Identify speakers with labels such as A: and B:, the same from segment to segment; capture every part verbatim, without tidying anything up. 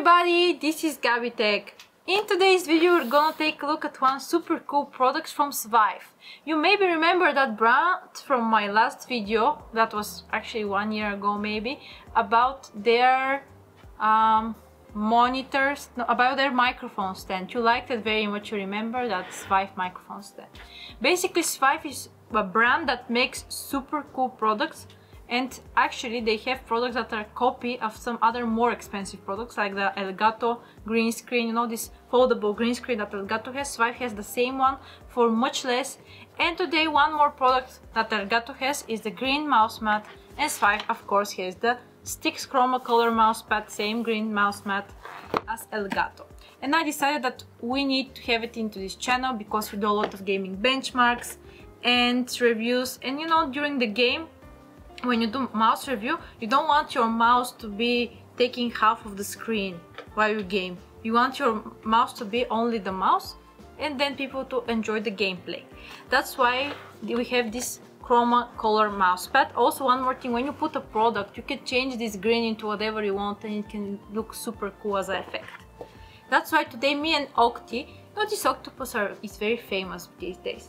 A: everybody, this is Gabi Tech. In today's video we're gonna take a look at one super cool product from Svive. You maybe remember that brand from my last video, that was actually one year ago maybe, about their um, monitors, no, about their microphone stand. You liked it very much, you remember that Svive microphone stand. Basically Svive is a brand that makes super cool products. And actually they have products that are a copy of some other more expensive products like the Elgato green screen, you know, this foldable green screen that Elgato has. Svive has the same one for much less. And today one more product that Elgato has is the green mouse mat, and Svive of course has the Stix Chroma Color mouse pad, same green mouse mat as Elgato. And I decided that we need to have it into this channel because we do a lot of gaming benchmarks and reviews, and you know, during the game, when you do mouse review, you don't want your mouse to be taking half of the screen while you game. You want your mouse to be only the mouse and then people to enjoy the gameplay. That's why we have this Chroma Color mouse pad. Also, one more thing, when you put a product, you can change this green into whatever you want and it can look super cool as an effect. That's why today me and Octi, you know, this octopus are, is very famous these days.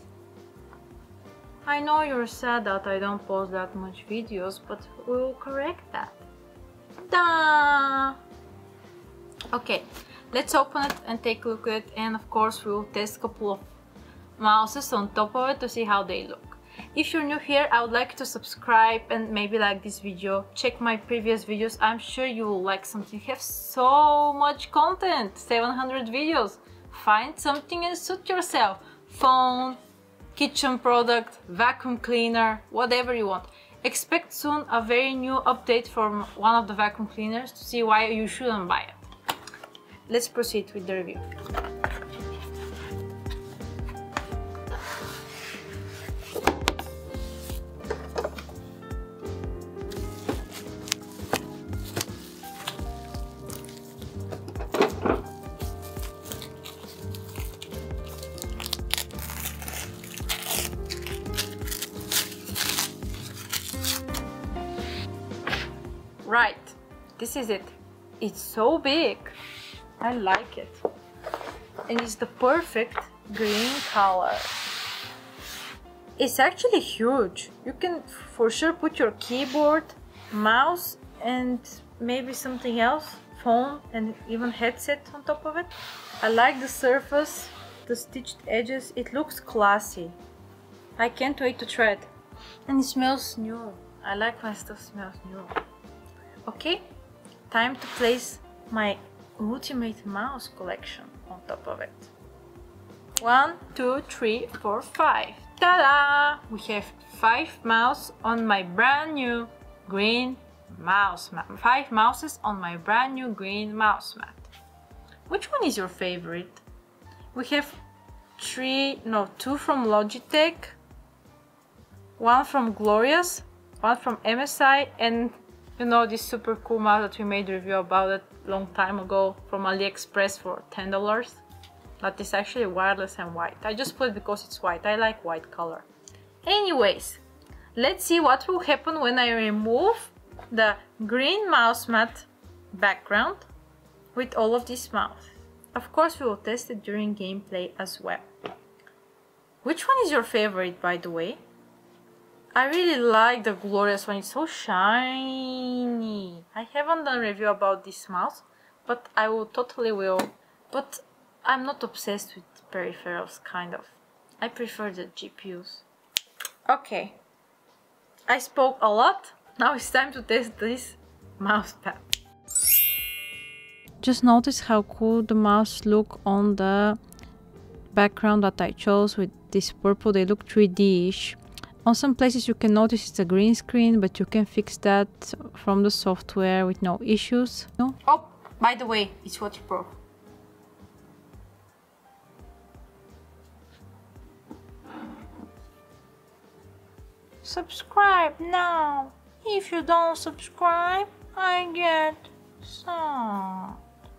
A: I know you're sad that I don't post that much videos, but we'll correct that. Da! Okay, let's open it and take a look at it, and of course we'll test a couple of mouses on top of it to see how they look. If you're new here, I would like to subscribe and maybe like this video. Check my previous videos, I'm sure you will like something. We have so much content, seven hundred videos. Find something and suit yourself. Phone, kitchen product, vacuum cleaner, whatever you want. Expect soon a very new update from one of the vacuum cleaners to see why you shouldn't buy it. Let's proceed with the review. Right, this is it. It's so big. I like it. And it's the perfect green color. It's actually huge. You can for sure put your keyboard, mouse, and maybe something else, phone, and even headset on top of it. I like the surface, the stitched edges. It looks classy. I can't wait to try it. And it smells new. I like when stuff smells new. Okay, time to place my ultimate mouse collection on top of it. One, two, three, four, five. Ta-da! We have five mouse on my brand new green mouse mat. Five mouses on my brand new green mouse mat. Which one is your favorite? We have three, no, two from Logitech, one from Glorious, one from M S I, and you know, this super cool mouse that we made a review about it a long time ago from AliExpress for ten dollars. That is actually wireless and white. I just put it because it's white. I like white color. Anyways, let's see what will happen when I remove the green mouse mat background with all of this mouse. Of course, we will test it during gameplay as well. Which one is your favorite, by the way? I really like the Glorious one, it's so shiny. I haven't done a review about this mouse, but I will totally will. But I'm not obsessed with peripherals, kind of. I prefer the G P Us. Okay, I spoke a lot. Now it's time to test this mouse pad. Just notice how cool the mouse look on the background that I chose with this purple. They look three D-ish. On some places you can notice it's a green screen, but you can fix that from the software with no issues. No? Oh, by the way, it's waterproof. Subscribe now. If you don't subscribe, I get sad.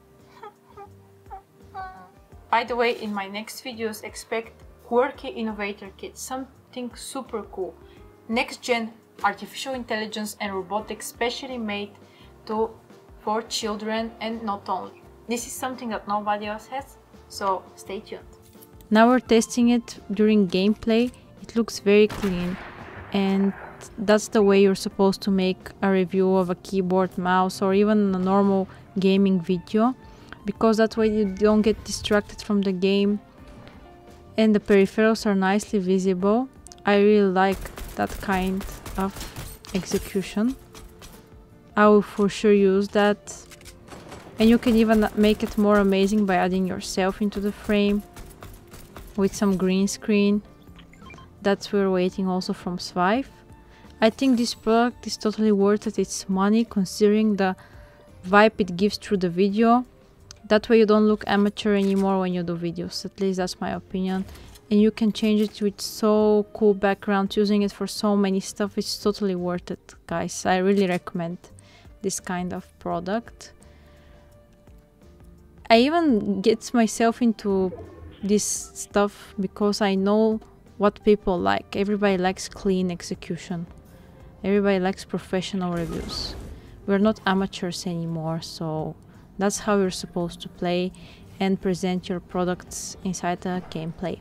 A: By the way, in my next videos, expect quirky innovator kits, something super cool. Next gen artificial intelligence and robotics specially made to for children and not only. this is something that nobody else has, so stay tuned.
B: Now we're testing it during gameplay. It looks very clean, and that's the way you're supposed to make a review of a keyboard, mouse, or even a normal gaming video, because that way you don't get distracted from the game and the peripherals are nicely visible. I really like that kind of execution. I will for sure use that, and you can even make it more amazing by adding yourself into the frame with some green screen. That's what we're waiting also from Svive. I think this product is totally worth it its money, considering the vibe it gives through the video. That way you don't look amateur anymore when you do videos, at least that's my opinion. And you can change it with so cool backgrounds, using it for so many stuff. It's totally worth it, guys. I really recommend this kind of product. I even get myself into this stuff because I know what people like. Everybody likes clean execution. Everybody likes professional reviews. We're not amateurs anymore, so that's how you're supposed to play and present your products inside the gameplay.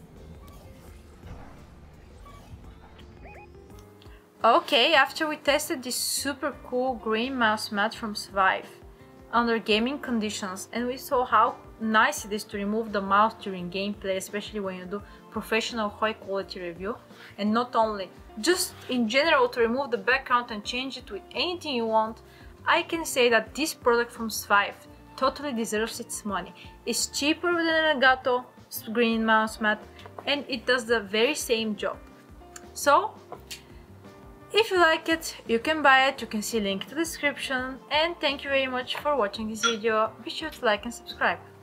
A: Okay, after we tested this super cool green mouse mat from Svive under gaming conditions, and we saw how nice it is to remove the mouse during gameplay, especially when you do professional high quality review, and not only, just in general to remove the background and change it with anything you want, I can say that this product from Svive totally deserves its money. It's cheaper than an Elgato green mouse mat, and it does the very same job. So if you like it, you can buy it. You can see link in the description, and thank you very much for watching this video. Be sure to like and subscribe.